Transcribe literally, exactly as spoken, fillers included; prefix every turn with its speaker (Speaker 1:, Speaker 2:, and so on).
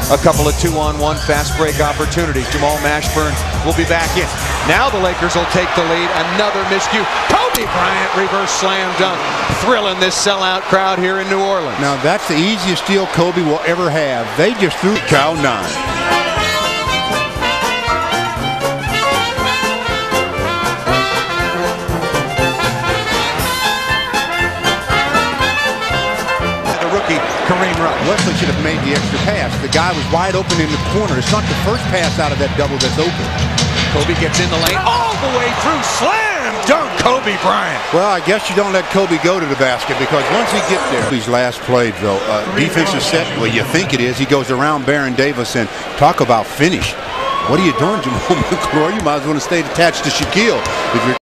Speaker 1: a couple of two-on-one fast break opportunities. Jamal Mashburn will be back in. Now the Lakers will take the lead. Another miscue. Kobe Bryant reverse slam dunk, thrilling this sellout crowd here in New Orleans.
Speaker 2: Now that's the easiest steal Kobe will ever have. They just threw cow nine.
Speaker 1: Kareem Rush.
Speaker 2: Wesley should have made the extra pass. The guy was wide open in the corner. It's not the first pass out of that double that's open.
Speaker 1: Kobe gets in the lane all the way through. Slam dunk, Kobe Bryant.
Speaker 2: Well, I guess you don't let Kobe go to the basket because once he gets there. His last play, though, uh, defensive set. Well, you think it is. He goes around Baron Davis and talk about finish. What are you doing, Jamal McClure? You might as well stay attached to Shaquille. If you're